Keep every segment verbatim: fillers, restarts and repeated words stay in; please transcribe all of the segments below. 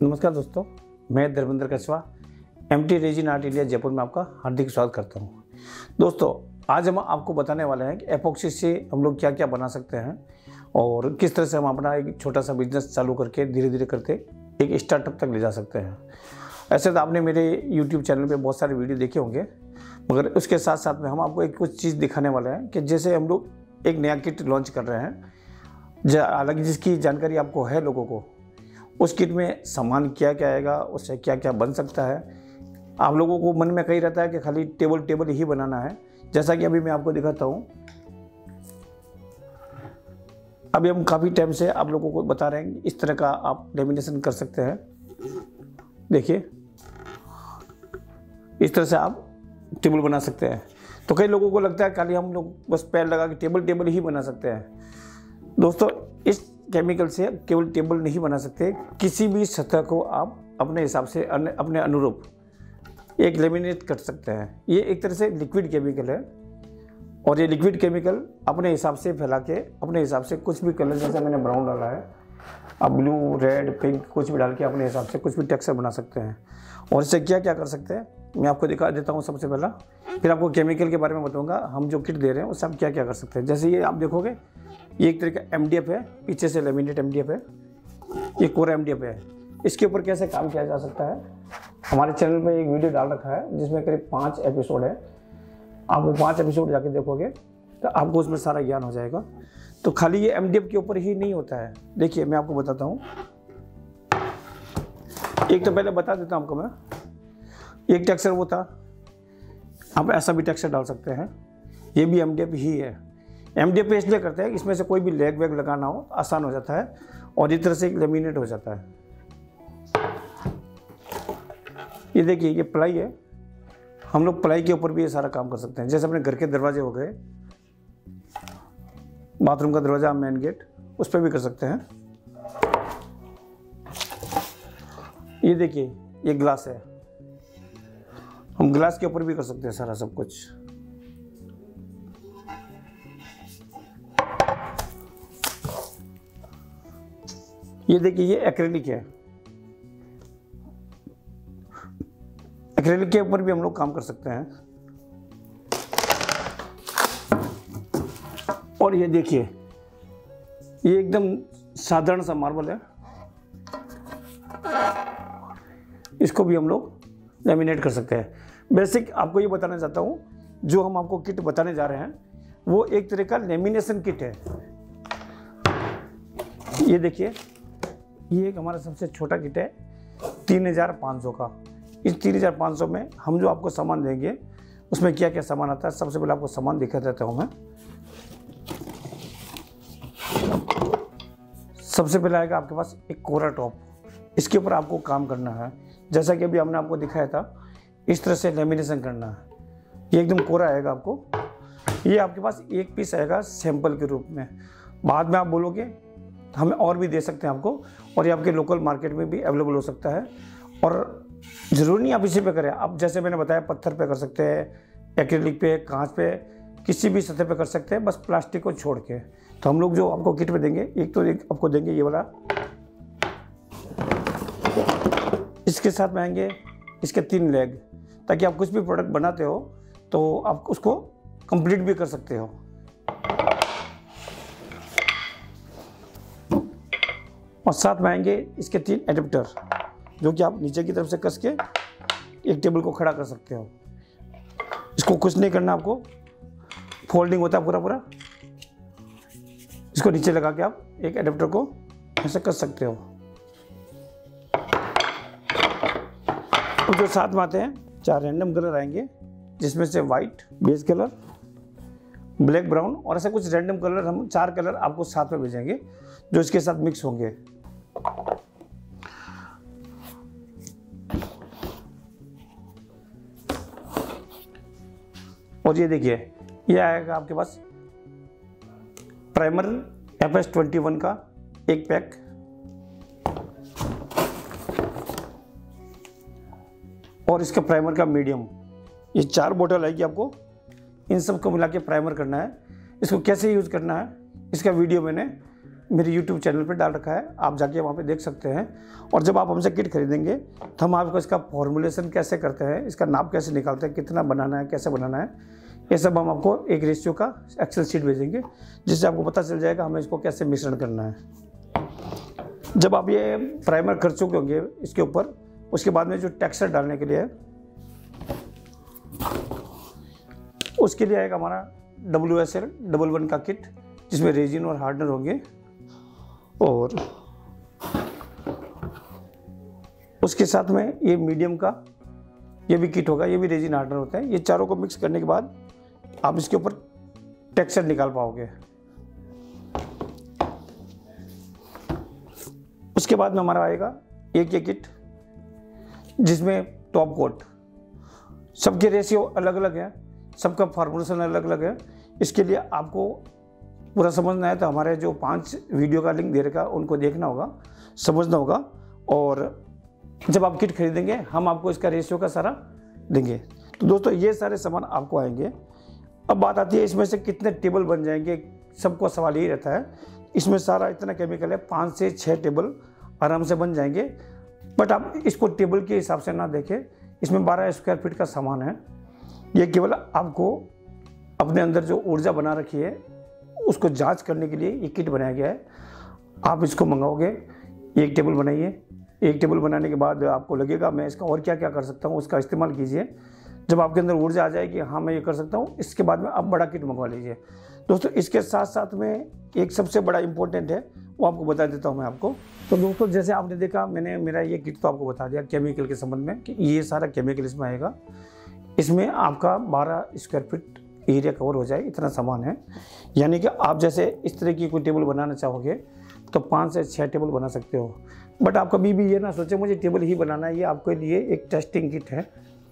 नमस्कार दोस्तों, मैं Dharmendra Kachhwa MT resin art India Jaipur में आपका हार्दिक स्वागत करता हूं। दोस्तों, आज हम आपको बताने वाले हैं कि एपॉक्सी से हम लोग क्या क्या बना सकते हैं और किस तरह से हम अपना एक छोटा सा बिजनेस चालू करके धीरे धीरे करते एक स्टार्टअप तक ले जा सकते हैं। ऐसे तो आपने मेरे यूट्यूब चैनल पे बहुत सारे वीडियो देखे होंगे, मगर उसके साथ साथ में हम आपको एक कुछ चीज़ दिखाने वाले हैं कि जैसे हम लोग एक नया किट लॉन्च कर रहे हैं, हालांकि जिसकी जानकारी आपको है लोगों को, उस किट में सामान क्या क्या आएगा, उससे क्या क्या बन सकता है। आप लोगों को मन में कहीं रहता है कि खाली टेबल टेबल ही बनाना है, जैसा कि अभी मैं आपको दिखाता हूँ। अभी हम काफ़ी टाइम से आप लोगों को बता रहे हैं इस तरह का आप लेमिनेशन कर सकते हैं। देखिए, इस तरह से आप टेबल बना सकते हैं। तो कई लोगों को लगता है खाली हम लोग बस पैर लगा के टेबल टेबल ही बना सकते हैं। दोस्तों, इस केमिकल से केवल टेबल नहीं बना सकते, किसी भी सतह को आप अपने हिसाब से अपने अनुरूप एक लेमिनेट कर सकते हैं। ये एक तरह से लिक्विड केमिकल है और ये लिक्विड केमिकल अपने हिसाब से फैला के अपने हिसाब से कुछ भी कलर, जैसे मैंने ब्राउन डाला है, आप ब्लू, रेड, पिंक कुछ भी डाल के अपने हिसाब से कुछ भी टेक्सचर बना सकते हैं। और इससे क्या क्या कर सकते हैं मैं आपको दिखा देता हूँ सबसे पहला, फिर आपको केमिकल के बारे में बताऊँगा हम जो किट दे रहे हैं उससे आप क्या क्या कर सकते हैं। जैसे ये आप देखोगे, ये एक तरह का एम डी एफ है, पीछे से लेमिनेट एम डी एफ है, ये कोरा एम डी एफ है। इसके ऊपर कैसे काम किया जा सकता है, हमारे चैनल पे एक वीडियो डाल रखा है जिसमें करीब पाँच एपिसोड है। आप वो पाँच एपिसोड जाके देखोगे तो आपको उसमें सारा ज्ञान हो जाएगा। तो खाली ये एम डी एफ के ऊपर ही नहीं होता है। देखिए, मैं आपको बताता हूँ। एक तो पहले बता देता हूँ आपको मैं, एक टेक्सचर वो था, आप ऐसा भी टेक्सचर डाल सकते हैं, ये भी एम डी एफ ही है। एम डी एफ पे इसलिए करते हैं कि इसमें से कोई भी लेग वेग लगाना हो आसान हो जाता है और इस तरह से लेमिनेट हो जाता है। ये देखिए, ये प्लाई है, हम लोग प्लाई के ऊपर भी ये सारा काम कर सकते हैं। जैसे अपने घर के दरवाजे हो गए, बाथरूम का दरवाजा, मेन गेट, उस पर भी कर सकते हैं। ये देखिए, ये ग्लास है, हम ग्लास के ऊपर भी कर सकते हैं सारा सब कुछ। ये देखिए, ये एक्रेलिक है, एक्रेलिक के ऊपर भी हम लोग काम कर सकते हैं। और ये देखिए, ये एकदम साधारण सा मार्बल है, इसको भी हम लोग लेमिनेट कर सकते हैं। बेसिक आपको ये बताना चाहता हूँ, जो हम आपको किट बताने जा रहे हैं वो एक तरह का लेमिनेशन किट है। ये देखिए, ये एक हमारा सबसे छोटा किट है, तीन हज़ार पाँच सौ का। इस तीन हज़ार पाँच सौ में हम जो आपको सामान देंगे उसमें क्या क्या सामान आता है, सबसे पहले आपको सामान दिखा देता हूँ मैं। सबसे पहले आएगा आपके पास एक कोरा टॉप, इसके ऊपर आपको काम करना है। जैसा कि अभी हमने आपको दिखाया था, इस तरह से लेमिनेशन करना है। ये एकदम कोरा आएगा आपको। ये आपके पास एक पीस आएगा सैंपल के रूप में, बाद में आप बोलोगे हमें और भी दे सकते हैं आपको, और ये आपके लोकल मार्केट में भी अवेलेबल हो सकता है। और ज़रूरी नहीं आप इसी पे करें, आप जैसे मैंने बताया पत्थर पे कर सकते हैं, एक्रिलिक पे, कांच पे, किसी भी सतह पे कर सकते हैं, बस प्लास्टिक को छोड़ के। तो हम लोग जो आपको किट में देंगे, एक तो एक आपको देंगे ये वाला, इसके साथ में आएंगे इसके तीन लेग, ताकि आप कुछ भी प्रोडक्ट बनाते हो तो आप उसको कंप्लीट भी कर सकते हो। और साथ में आएंगे इसके तीन एडेप्टर, जो कि आप नीचे की तरफ से कस के एक टेबल को खड़ा कर सकते हो। इसको कुछ नहीं करना, आपको फोल्डिंग होता है पूरा पूरा, इसको नीचे लगा के आप एक एडेप्टर को ऐसे कस सकते हो। और जो साथ में आते हैं चार रैंडम कलर आएंगे, जिसमें से white, base colour, black, brown और ऐसे कुछ रैंडम कलर, हम चार कलर आपको साथ में भेजेंगे जो इसके साथ मिक्स होंगे। और ये देखिए, ये आएगा आपके पास primer F S twenty one का एक पैक, और इसका प्राइमर का मीडियम। ये चार बोतल आएगी आपको, इन सब को मिला के प्राइमर करना है। इसको कैसे यूज़ करना है इसका वीडियो मैंने मेरे यूट्यूब चैनल पर डाल रखा है, आप जाके वहाँ पे देख सकते हैं। और जब आप हमसे किट खरीदेंगे तो हम आपको इसका फॉर्मुलेशन कैसे करते हैं, इसका नाप कैसे निकालते हैं, कितना बनाना है, कैसे बनाना है, ये सब हम आपको एक रेशियो का एक्सेल शीट भेजेंगे, जिससे आपको पता चल जाएगा हमें इसको कैसे मिश्रण करना है। जब आप ये प्राइमर कर चुके होंगे इसके ऊपर, उसके बाद में जो टेक्सचर डालने के लिए है, उसके लिए आएगा हमारा W S L double one का किट, जिसमें रेजिन और हार्डनर होंगे। और उसके साथ में ये मीडियम का ये भी किट होगा, ये भी रेजिन हार्डनर होता है। ये चारों को मिक्स करने के बाद आप इसके ऊपर टेक्सचर निकाल पाओगे। उसके बाद में हमारा आएगा एक ये किट, जिसमें टॉप कोट, सबके रेशियो अलग अलग है, सबका फार्मूलेशन अलग अलग है। इसके लिए आपको पूरा समझना है तो हमारे जो पांच वीडियो का लिंक दे रखा है उनको देखना होगा, समझना होगा। और जब आप किट खरीदेंगे हम आपको इसका रेशियो का सारा देंगे। तो दोस्तों ये सारे सामान आपको आएंगे। अब बात आती है इसमें से कितने टेबल बन जाएंगे, सबको सवाल यही रहता है। इसमें सारा इतना केमिकल है, पाँच से छः टेबल आराम से बन जाएंगे। बट आप इसको टेबल के हिसाब से ना देखें, इसमें बारह स्क्वायर फीट का सामान है। ये केवल आपको अपने अंदर जो ऊर्जा बना रखी है उसको जांच करने के लिए ये किट बनाया गया है। आप इसको मंगाओगे, एक टेबल बनाइए, एक टेबल बनाने के बाद आपको लगेगा मैं इसका और क्या क्या कर सकता हूँ, उसका इस्तेमाल कीजिए। जब आपके अंदर ऊर्जा आ जाएगी हाँ मैं ये कर सकता हूँ, इसके बाद में आप बड़ा किट मंगवा लीजिए। दोस्तों इसके साथ साथ में एक सबसे बड़ा इम्पोर्टेंट है, वो आपको बता देता हूँ मैं आपको। तो दोस्तों जैसे आपने देखा, मैंने मेरा ये किट तो आपको बता दिया केमिकल के संबंध में कि ये सारा केमिकल इसमें आएगा। इसमें आपका बारह स्क्वायर फीट एरिया कवर हो जाए इतना सामान है। यानी कि आप जैसे इस तरह की कोई टेबल बनाना चाहोगे तो पाँच से छः टेबल बना सकते हो। बट आप कभी भी ये ना सोचे मुझे टेबल ही बनाना है, ये आपके लिए एक टेस्टिंग किट है।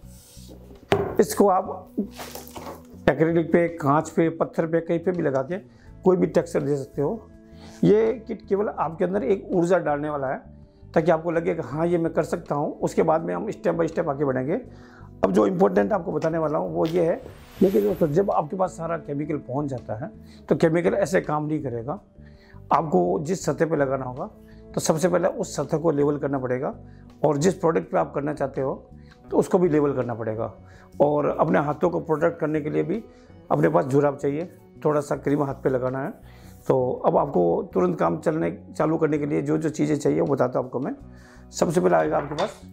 इसको आप एक्रेलिक पे, कांच पे, पत्थर पे, कहीं पे भी लगा के कोई भी टेक्सचर दे सकते हो। ये किट केवल आपके अंदर एक ऊर्जा डालने वाला है, ताकि आपको लगे कि हाँ ये मैं कर सकता हूँ। उसके बाद में हम स्टेप बाय स्टेप आगे बढ़ेंगे। अब जो इम्पोर्टेंट आपको बताने वाला हूँ वो ये है, लेकिन दोस्तों जब आपके पास सारा केमिकल पहुँच जाता है तो केमिकल ऐसे काम नहीं करेगा। आपको जिस सतह पे लगाना होगा तो सबसे पहले उस सतह को लेवल करना पड़ेगा, और जिस प्रोडक्ट पे आप करना चाहते हो तो उसको भी लेवल करना पड़ेगा। और अपने हाथों को प्रोटेक्ट करने के लिए भी अपने पास जुराब चाहिए, थोड़ा सा क्रीम हाथ पे लगाना है। तो अब आपको तुरंत काम चलने चालू करने के लिए जो जो चीज़ें चाहिए वो बताता हूँ आपको मैं। सबसे पहले आएगा आपके पास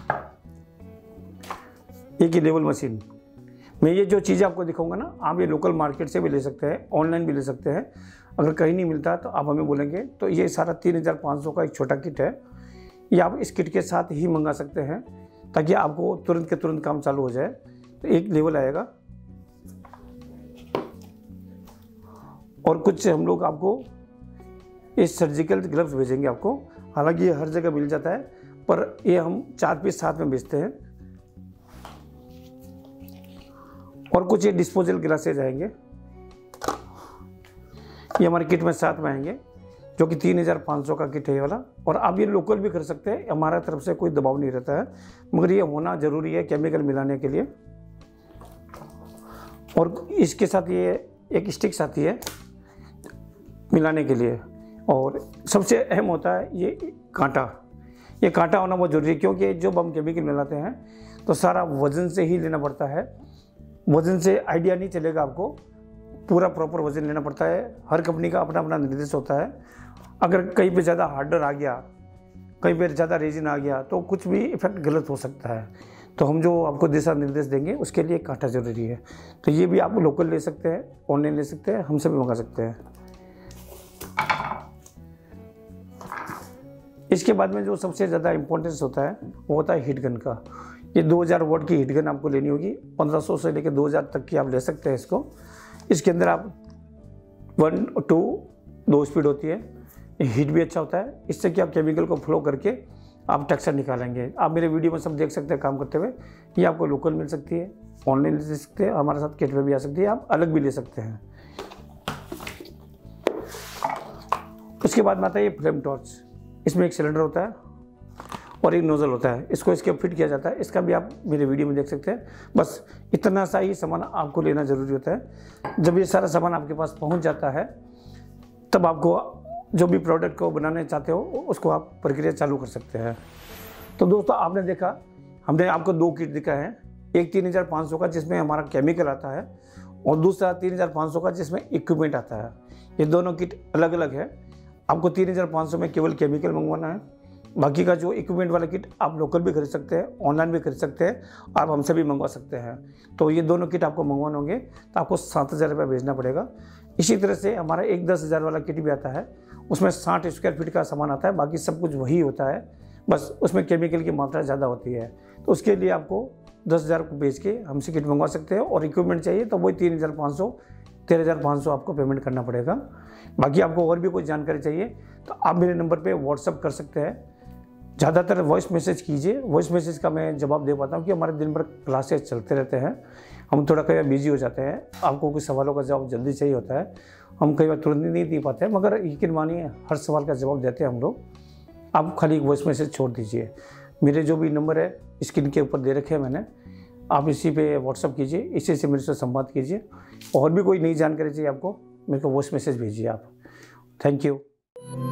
एक ही लेवल मशीन। मैं ये जो चीज़ें आपको दिखाऊंगा ना, आप ये लोकल मार्केट से भी ले सकते हैं, ऑनलाइन भी ले सकते हैं। अगर कहीं नहीं मिलता तो आप हमें बोलेंगे। तो ये सारा तीन हज़ार पाँच सौ का एक छोटा किट है, ये आप इस किट के साथ ही मंगा सकते हैं ताकि आपको तुरंत के तुरंत काम चालू हो जाए। तो एक लेवल आएगा और कुछ हम लोग आपको ये सर्जिकल ग्लव्स भेजेंगे आपको। हालांकि ये हर जगह मिल जाता है, पर ये हम चार पीस साथ में बेचते हैं। और कुछ ये डिस्पोजल ग्लासेज आएंगे, ये हमारे किट में साथ में आएंगे, जो कि तीन हज़ार पाँच सौ का किट है ये वाला। और आप ये लोकल भी कर सकते हैं, हमारा तरफ से कोई दबाव नहीं रहता है, मगर ये होना ज़रूरी है केमिकल मिलाने के लिए। और इसके साथ ये एक स्टिक्स आती है मिलाने के लिए। और सबसे अहम होता है ये कांटा। ये कांटा होना बहुत ज़रूरी है, क्योंकि जब हम केमिकल मिलाते हैं तो सारा वज़न से ही लेना पड़ता है। वज़न से आइडिया नहीं चलेगा, आपको पूरा प्रॉपर वज़न लेना पड़ता है। हर कंपनी का अपना अपना निर्देश होता है। अगर कहीं पे ज़्यादा हार्डर आ गया, कहीं पे ज़्यादा रेजिन आ गया, तो कुछ भी इफेक्ट गलत हो सकता है। तो हम जो आपको दिशा निर्देश देंगे उसके लिए कांटा ज़रूरी है। तो ये भी आप लोकल ले सकते हैं, ऑनलाइन ले सकते हैं, हमसे भी मंगा सकते हैं। इसके बाद में जो सबसे ज़्यादा इम्पोर्टेंस होता है वो होता है हीट गन का। ये दो हज़ार वोल्ट की हीट गन आपको लेनी होगी। पंद्रह सौ से लेकर दो हज़ार तक की आप ले सकते हैं इसको। इसके अंदर आप वन टू दो स्पीड होती है, हीट भी अच्छा होता है। इससे कि आप केमिकल को फ्लो करके आप टेक्सचर निकालेंगे। आप मेरे वीडियो में सब देख सकते हैं काम करते हुए। ये आपको लोकल मिल सकती है, ऑनलाइन ले सकते हैं, हमारे साथ किट में भी आ सकती है, आप अलग भी ले सकते हैं। उसके बाद में आता है ये फ्लेम टॉर्च। इसमें एक सिलेंडर होता है और एक नोजल होता है, इसको इसके फिट किया जाता है। इसका भी आप मेरे वीडियो में देख सकते हैं। बस इतना सा ही सामान आपको लेना ज़रूरी होता है। जब ये सारा सामान आपके पास पहुंच जाता है तब आपको जो भी प्रोडक्ट को बनाने चाहते हो उसको आप प्रक्रिया चालू कर सकते हैं। तो दोस्तों आपने देखा, हमने आपको दो किट दिखा है, एक तीन हज़ार पाँच सौ का जिसमें हमारा केमिकल आता है और दूसरा तीन हज़ार पाँच सौ का जिसमें इक्विपमेंट आता है। ये दोनों किट अलग अलग है। आपको तीन हज़ार पाँच सौ में केवल केमिकल मंगवाना है, बाकी का जो इक्विपमेंट वाला किट आप लोकल भी खरीद सकते हैं, ऑनलाइन भी खरीद सकते हैं, आप हमसे भी मंगवा सकते हैं। तो ये दोनों किट आपको मंगवाने होंगे तो आपको सात हज़ार रुपये भेजना पड़ेगा। इसी तरह से हमारा एक दस हज़ार वाला किट भी आता है, उसमें साठ स्क्वायर फीट का सामान आता है, बाकी सब कुछ वही होता है, बस उसमें केमिकल की मात्रा ज़्यादा होती है। तो उसके लिए आपको दस हज़ार को बेच के हमसे किट मंगवा सकते हैं और इक्विपमेंट चाहिए तो वही तीन हज़ार पाँच सौ तेरह हज़ार पाँच सौ आपको पेमेंट करना पड़ेगा। बाकी आपको और भी कोई जानकारी चाहिए तो आप मेरे नंबर पे व्हाट्सअप कर सकते हैं। ज़्यादातर वॉइस मैसेज कीजिए, वॉइस मैसेज का मैं जवाब दे पाता हूँ कि हमारे दिन भर क्लासेस चलते रहते हैं, हम थोड़ा कई बार बिजी हो जाते हैं, आपको कुछ सवालों का जवाब जल्दी चाहिए होता है, हम कई बार तुरंत नहीं दे पाते हैं, मगर यकीन मानिए हर सवाल का जवाब देते हैं हम लोग। आप खाली एक वॉइस मैसेज छोड़ दीजिए। मेरे जो भी नंबर है स्क्रीन के ऊपर दे रखे हैं मैंने, आप इसी पे व्हाट्सअप कीजिए, इसी से मेरे से संवाद कीजिए। और भी कोई नई जानकारी चाहिए आपको, मेरे को वॉइस मैसेज भेजिए आप। Thank you.